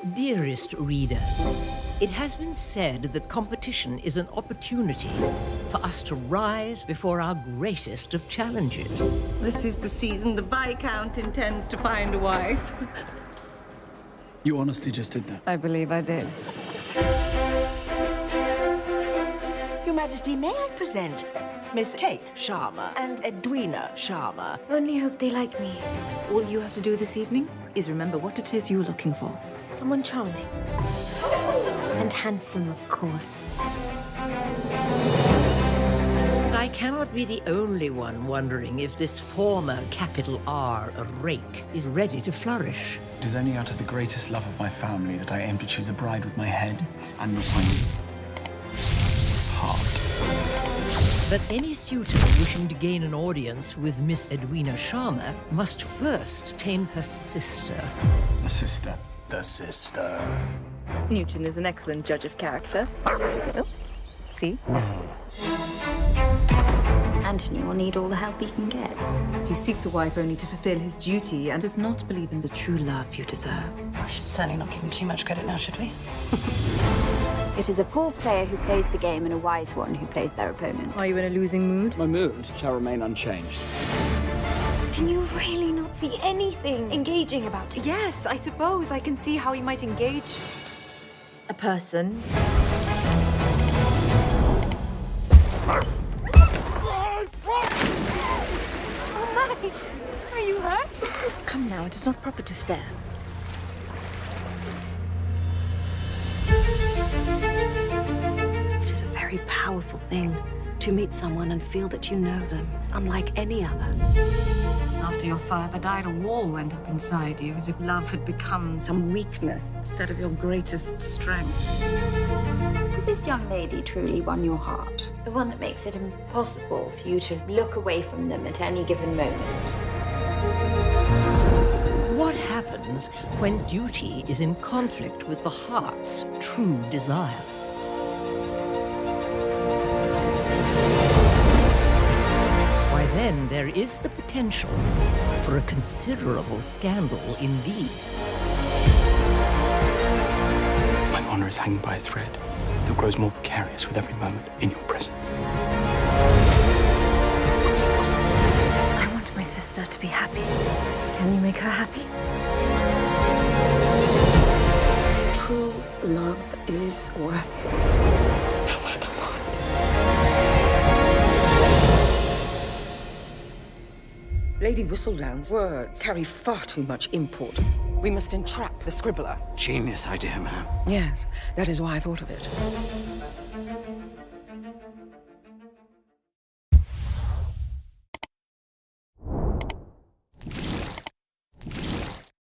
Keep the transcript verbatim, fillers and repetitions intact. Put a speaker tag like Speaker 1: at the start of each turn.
Speaker 1: Dearest reader, it has been said that competition is an opportunity for us to rise before our greatest of challenges.
Speaker 2: This is the season the Viscount intends to find a wife.
Speaker 3: You honestly just did that?
Speaker 2: I believe I did.
Speaker 4: Your Majesty, may I present Miss Kate Sharma and Edwina Sharma?
Speaker 5: Only hope they like me.
Speaker 6: All you have to do this evening is remember what it is you're looking for.
Speaker 5: Someone charming. And handsome, of course.
Speaker 1: But I cannot be the only one wondering if this former capital R rake is ready to flourish.
Speaker 3: It is only out of the greatest love of my family that I aim to choose a bride with my head and with my heart.
Speaker 1: But any suitor wishing to gain an audience with Miss Edwina Sharma must first tame her sister.
Speaker 3: The sister.
Speaker 7: The sister.
Speaker 6: Newton is an excellent judge of character. Oh, see?
Speaker 5: Anthony will need all the help he can get.
Speaker 6: He seeks a wife only to fulfill his duty and does not believe in the true love you deserve.
Speaker 4: We should certainly not give him too much credit now, should we?
Speaker 5: It is a poor player who plays the game and a wise one who plays their opponent.
Speaker 6: Are you in a losing mood?
Speaker 3: My mood shall remain unchanged.
Speaker 5: Can you really not see anything engaging about it?
Speaker 6: Yes, I suppose I can see how you might engage a person.
Speaker 5: Oh my! Are you hurt?
Speaker 6: Come now, it is not proper to stare.
Speaker 4: It is a very powerful thing to meet someone and feel that you know them, unlike any other. After your father died, a wall went up inside you, as if love had become some weakness instead of your greatest strength.
Speaker 5: Has this young lady truly won your heart? The one that makes it impossible for you to look away from them at any given moment.
Speaker 1: What happens when duty is in conflict with the heart's true desire? Why, then there is the potential for a considerable scandal indeed.
Speaker 3: My honor is hanging by a thread that grows more precarious with every moment in your presence.
Speaker 6: I want my sister to be happy. Can you make her happy?
Speaker 4: True love is worth it. No matter what.
Speaker 8: Lady Whistledown's words carry far too much import. We must entrap the scribbler.
Speaker 7: Genius idea, ma'am.
Speaker 8: Yes, that is why I thought of it.